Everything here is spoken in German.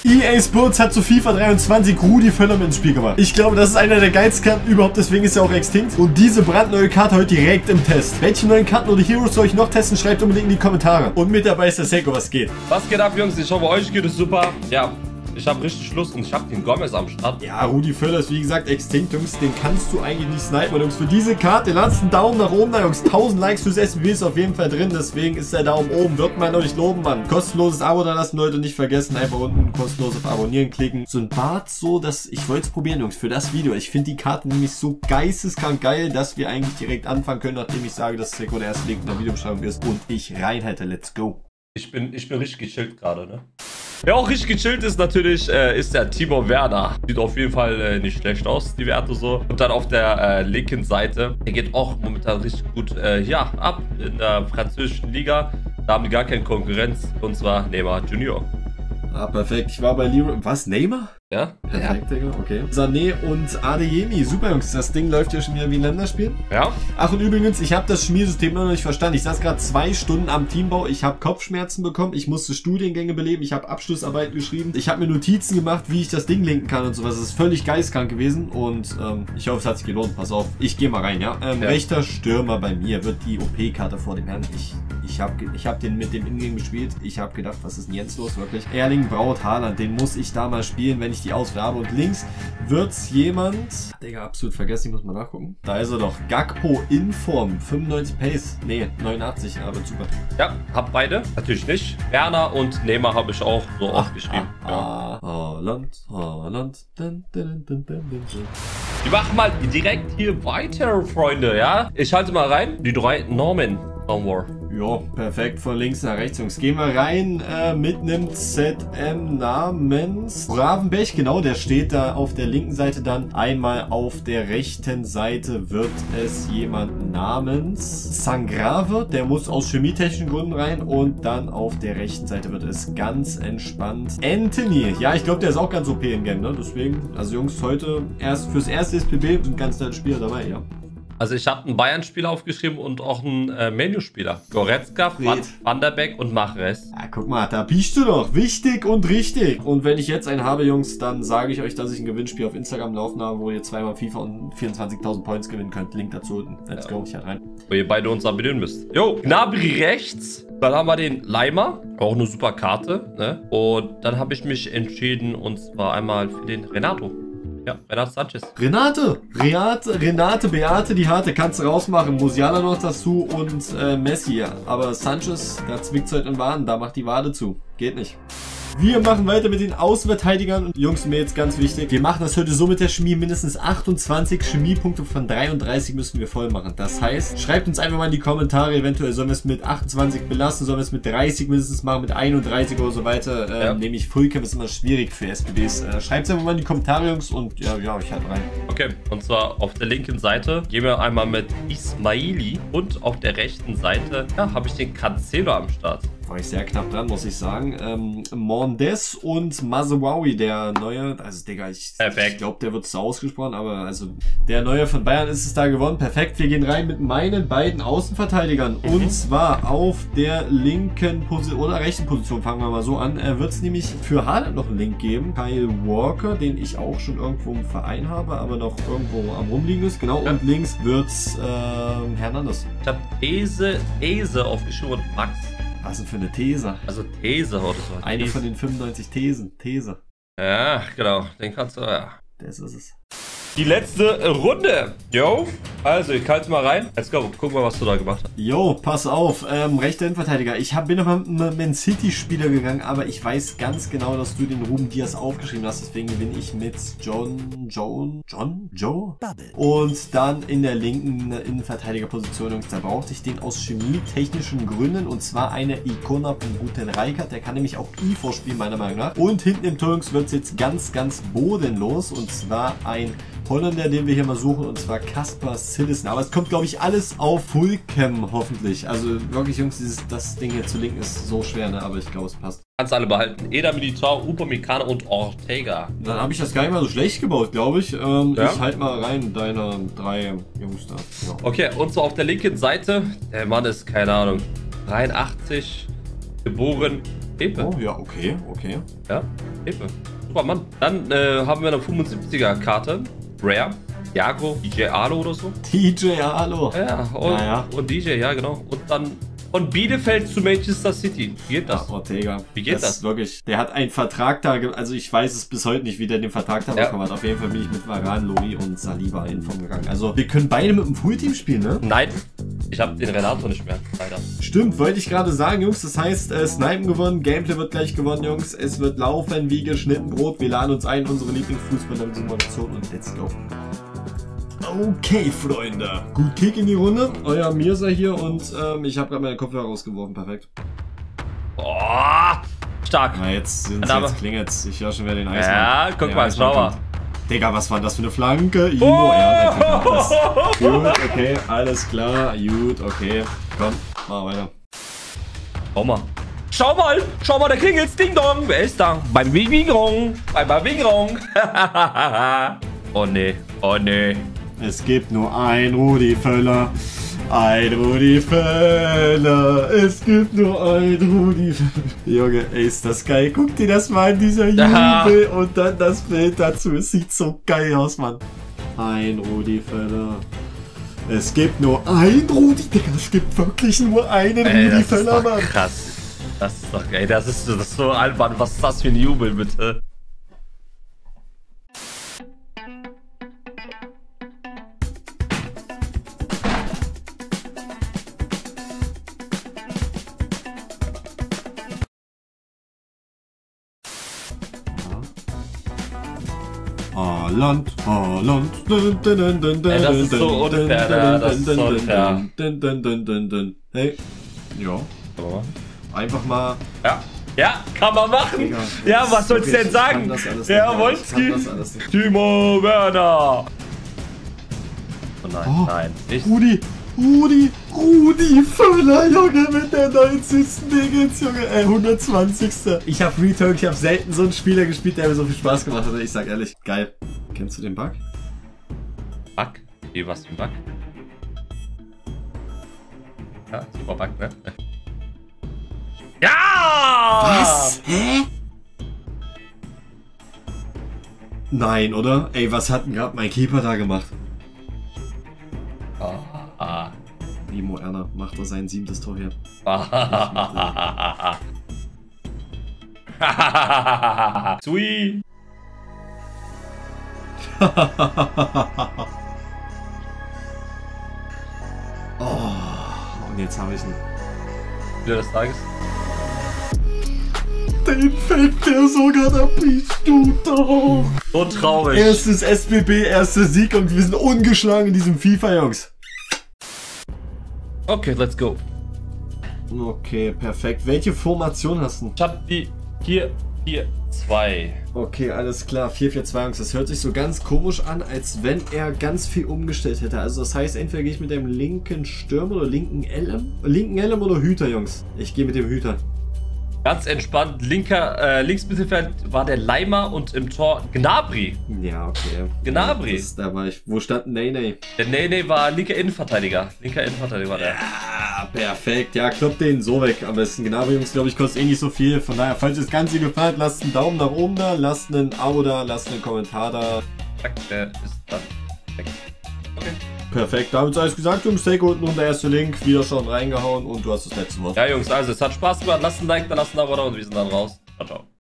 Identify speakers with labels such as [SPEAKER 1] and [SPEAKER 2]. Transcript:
[SPEAKER 1] EA Sports hat zu FIFA 23 Rudi Völler ins Spiel gemacht. Ich glaube, das ist einer der geilsten Karten überhaupt, deswegen ist er auch extinct. Und diese brandneue Karte heute direkt im Test. Welche neuen Karten oder Heroes soll ich noch testen? Schreibt unbedingt in die Kommentare. Und mit dabei ist der Seiko, was geht?
[SPEAKER 2] Was geht ab, Jungs? Ich hoffe, euch geht es super. Ja, ich habe richtig Lust und ich habe den Gomez am Start.
[SPEAKER 1] Ja, Rudi Völler ist wie gesagt extinct, Jungs. Den kannst du eigentlich nicht snipen, Jungs. Für diese Karte, lasst einen Daumen nach oben da, Jungs. 1000 Likes fürs SBB ist auf jeden Fall drin. Deswegen ist der Daumen oben. Wird man euch loben, Mann. Kostenloses Abo da lassen, Leute. Nicht vergessen. Einfach unten kostenlos auf Abonnieren klicken. So ein Bart so, dass ich wollte es probieren, Jungs, für das Video. Ich finde die Karte nämlich so geisteskrank geil, dass wir eigentlich direkt anfangen können, nachdem ich sage, dass Seiko der erste Link in der Videobeschreibung ist. Und ich reinhalte. Let's go.
[SPEAKER 2] Ich bin richtig gechillt gerade, ne? Wer auch richtig gechillt ist natürlich, ist der Timo Werner. Sieht auf jeden Fall nicht schlecht aus, die Werte so. Und dann auf der linken Seite, der geht auch momentan richtig gut, ja, ab in der französischen Liga. Da haben die gar keine Konkurrenz, und zwar Neymar Junior.
[SPEAKER 1] Ah, perfekt. Ich war bei Leroy. Was? Neymar?
[SPEAKER 2] Ja?
[SPEAKER 1] Perfekt, Digga. Okay. Sané und Adeyemi. Super, Jungs. Das Ding läuft ja schon wieder wie ein Länderspiel.
[SPEAKER 2] Ja.
[SPEAKER 1] Ach, und übrigens, ich habe das Schmiersystem noch nicht verstanden. Ich saß gerade 2 Stunden am Teambau. Ich habe Kopfschmerzen bekommen. Ich musste Studiengänge beleben. Ich habe Abschlussarbeit geschrieben. Ich habe mir Notizen gemacht, wie ich das Ding linken kann und sowas. Das ist völlig geistkrank gewesen. Und ich hoffe, es hat sich gelohnt. Pass auf. Ich gehe mal rein, ja? Rechter Stürmer bei mir wird die OP-Karte vor dem Herrn. Ich hab den mit dem Ingame gespielt. Ich habe gedacht, was ist denn jetzt los? Wirklich. Erling Braut Haaland, den muss ich da mal spielen, wenn ich die Auswahl habe. Und links wird's jemand... Digga, absolut vergessen, ich muss mal nachgucken. Da ist er doch. Gakpo in Form. 95 Pace. Nee, 89, aber super.
[SPEAKER 2] Ja, hab beide. Natürlich nicht. Werner und Neymar habe ich auch so aufgeschrieben.
[SPEAKER 1] Haaland, Haaland.
[SPEAKER 2] Wir machen mal direkt hier weiter, Freunde, ja? Ich halte mal rein. Die 3 Normen.
[SPEAKER 1] Ja, perfekt, von links nach rechts, Jungs. Gehen wir rein mit einem ZM namens Gravenberch. Genau, der steht da auf der linken Seite dann. Einmal auf der rechten Seite wird es jemand namens Sangrave. Der muss aus chemietechnischen Gründen rein. Und dann auf der rechten Seite wird es ganz entspannt Anthony. Ja, ich glaube, der ist auch ganz OP im Game, ne? Deswegen, also Jungs, heute erst fürs erste SPB sind ganz nette Spieler dabei, ja.
[SPEAKER 2] Also ich habe einen Bayern-Spieler aufgeschrieben und auch einen Menu-Spieler. Goretzka, Van der Beek und Mahrez.
[SPEAKER 1] Ja, guck mal, da biegst du doch. Wichtig und richtig. Und wenn ich jetzt einen habe, Jungs, dann sage ich euch, dass ich ein Gewinnspiel auf Instagram laufen habe, wo ihr zweimal FIFA und 24.000 Points gewinnen könnt. Link dazu unten. Let's go, ich halt rein.
[SPEAKER 2] Wo ihr beide uns abonnieren müsst. Jo, Gnabry rechts. Dann haben wir den Leimer. Auch eine super Karte, ne? Und dann habe ich mich entschieden, und zwar einmal für den Renato. Ja, Renato Sanchez.
[SPEAKER 1] Renate, Beate, die Harte kannst du rausmachen. Musiala noch dazu und Messi. Aber Sanchez, da zwickt halt in Waden, da macht die Wade zu. Geht nicht. Wir machen weiter mit den Außenverteidigern. Und Jungs, mir jetzt ganz wichtig, wir machen das heute so mit der Chemie. Mindestens 28 Chemiepunkte von 33 müssen wir voll machen. Das heißt, schreibt uns einfach mal in die Kommentare, eventuell sollen wir es mit 28 belassen, sollen wir es mit 30 mindestens machen, mit 31 oder so weiter. Nämlich Fullcam ist immer schwierig für SPBs. Schreibt es einfach mal in die Kommentare, Jungs, und ja, ich halt rein.
[SPEAKER 2] Okay, und zwar auf der linken Seite gehen wir einmal mit Ismaili und auf der rechten Seite, ja, habe ich den Cancelo am Start.
[SPEAKER 1] War ich sehr knapp dran, muss ich sagen. Mondes und Mazewawi, der neue, also Digga, ich glaube, der wird so ausgesprochen, aber also der neue von Bayern ist es da gewonnen. Perfekt, wir gehen rein mit meinen beiden Außenverteidigern. Und zwar auf der linken Position oder rechten Position, fangen wir mal so an. Wird es nämlich für Haaland noch einen Link geben. Kyle Walker, den ich auch schon irgendwo im Verein habe, aber noch irgendwo am rumliegen ist. Genau, ja. Und links wird's Hernandez.
[SPEAKER 2] Ich habe Ese aufgeschrieben und Max.
[SPEAKER 1] Was denn für eine These?
[SPEAKER 2] Also These oder so.
[SPEAKER 1] Eine von den 95 Thesen. These.
[SPEAKER 2] Ja, genau. Den kannst du, ja.
[SPEAKER 1] Das ist es.
[SPEAKER 2] Die letzte Runde. Jo. Also, ich halte mal rein. Let's go. Guck mal, was du da gemacht hast.
[SPEAKER 1] Jo, pass auf. Rechter Innenverteidiger. Ich bin noch mal mit einem Man City-Spieler gegangen, aber ich weiß ganz genau, dass du den Ruben Diaz aufgeschrieben hast. Deswegen gewinne ich mit Joe? Und dann in der linken Innenverteidigerposition, Jungs, da brauchte ich den aus chemietechnischen Gründen. Und zwar eine Ikona von Guten Reikert. Der kann nämlich auch Ivo spielen, meiner Meinung nach. Und hinten im Tor, Jungs, wird es jetzt ganz, ganz bodenlos. Und zwar ein Holländer, den wir hier mal suchen, und zwar Kasper Sillissen. Aber es kommt, glaube ich, alles auf Fullcam, hoffentlich. Also wirklich, Jungs, das Ding hier zu linken ist so schwer, ne? Aber ich glaube, es passt.
[SPEAKER 2] Kannst alle behalten. Eder Militao, Upamecano und Ortega.
[SPEAKER 1] Dann habe ich das gar nicht mal so schlecht gebaut, glaube ich. Ja? Ich halt mal rein, deine 3 Jungs da. Ja.
[SPEAKER 2] Okay, und zwar auf der linken Seite, der Mann ist, keine Ahnung, 83, geboren Epe.
[SPEAKER 1] Oh, ja, okay, okay.
[SPEAKER 2] Ja, Epe. Super, Mann. Dann haben wir eine 75er-Karte. Rare. Jago, DJ Alo oder so.
[SPEAKER 1] DJ Alo.
[SPEAKER 2] Ja, und DJ, ja, genau. Und dann von Bielefeld zu Manchester City. Wie geht das?
[SPEAKER 1] Ach, Ortega.
[SPEAKER 2] Wie geht das?
[SPEAKER 1] Ist wirklich, der hat einen Vertrag da, also ich weiß es bis heute nicht, wie der den Vertrag da bekommen hat. Auf jeden Fall bin ich mit Varane, Lori und Saliba in Form gegangen. Also wir können beide mit dem Fullteam spielen, ne?
[SPEAKER 2] Nein, ich habe den Renato nicht mehr, leider.
[SPEAKER 1] Stimmt, wollte ich gerade sagen, Jungs. Das heißt, Snipen gewonnen, Gameplay wird gleich gewonnen, Jungs. Es wird laufen wie geschnitten Brot. Wir laden uns ein, unsere Lieblingsfußballer-Simulation und let's go. Okay, Freunde. Gut Kick in die Runde. Euer Mirza hier und ich habe gerade meine Kopfhörer rausgeworfen. Perfekt.
[SPEAKER 2] Oh, stark.
[SPEAKER 1] Na, jetzt klingelt's. Ich höre schon wieder den Eismann.
[SPEAKER 2] Ja, guck mal, schau mal.
[SPEAKER 1] Digga, was war das für eine Flanke? Imo, ja, gut, okay, alles klar. Gut, okay. Komm, mal weiter.
[SPEAKER 2] Schau mal, da klingelt's. Ding Dong. Wer ist da? Beim Wingrong. Beim Wingrong. Oh nee, oh nee.
[SPEAKER 1] Es gibt nur ein Rudi Völler. Ein Rudi Völler. Es gibt nur ein Rudi Völler. Junge, ey, ist das geil. Guck dir das mal an, dieser Jubel und dann das Bild dazu. Es sieht so geil aus, Mann. Ein Rudi Völler. Es gibt nur ein Rudi, Digga. Es gibt wirklich nur einen Rudi Völler, Mann.
[SPEAKER 2] Krass. Das ist doch geil. Das ist so albern. Was ist das für ein Jubel, bitte?
[SPEAKER 1] Holland, Holland.
[SPEAKER 2] Das ist so unfair, das ist so unfair.
[SPEAKER 1] Hey, ja. Einfach mal.
[SPEAKER 2] Ja, kann man machen. Digga, ja, was soll's denn sagen? Ja, Wolski. Timo Werner. Oh nein, nein.
[SPEAKER 1] Rudi Völler, Junge, mit der 90. Dingens, Junge, 120. Ich hab Retalk, ich hab selten so einen Spieler gespielt, der mir so viel Spaß gemacht hat. Ich sag ehrlich, geil. Kennst du den Bug?
[SPEAKER 2] Bug? Wie, was für ein Bug? Ja, super Bug, ne? Ja!
[SPEAKER 1] Was? Hä? Nein, oder? Ey, was hat denn gerade mein Keeper da gemacht? Nimo Erner macht er sein 7. Tor hier.
[SPEAKER 2] Sweet.
[SPEAKER 1] Und jetzt habe ich ihn.
[SPEAKER 2] Wieder des Tages.
[SPEAKER 1] Den fällt der sogar der Pichu doch.
[SPEAKER 2] So traurig.
[SPEAKER 1] Erstes SBB, erster Sieg und wir sind ungeschlagen in diesem FIFA, Jungs.
[SPEAKER 2] Okay, let's go.
[SPEAKER 1] Okay, perfekt. Welche Formation hast du?
[SPEAKER 2] Ich hab die 4-4-2.
[SPEAKER 1] Okay, alles klar. 4-4-2, Jungs. Das hört sich so ganz komisch an, als wenn er ganz viel umgestellt hätte. Also das heißt, entweder gehe ich mit dem linken Stürmer oder linken LM oder Hüter, Jungs. Ich gehe mit dem Hüter.
[SPEAKER 2] Ganz entspannt. Linksmittelfeld war der Leimer und im Tor Gnabry.
[SPEAKER 1] Ja, okay.
[SPEAKER 2] Gnabry.
[SPEAKER 1] Da war ich. Wo stand Nene?
[SPEAKER 2] Der Nene war linker Innenverteidiger. Linker Innenverteidiger war der.
[SPEAKER 1] Ja, perfekt. Ja, kloppt den so weg. Am besten Gnabry, Jungs, glaube ich, kostet eh nicht so viel. Von daher, falls euch das Ganze gefällt, lasst einen Daumen nach oben da, lasst einen Abo da, lasst einen Kommentar da.
[SPEAKER 2] Der ist dann weg. Okay.
[SPEAKER 1] Perfekt, damit ist alles gesagt, Jungs. Take unten der erste Link, wieder schon reingehauen und du hast das letzte Wort.
[SPEAKER 2] Ja, Jungs, also es hat Spaß gemacht. Lasst ein Like da, lasst ein Abo da und wir sind dann raus. Ciao, ciao.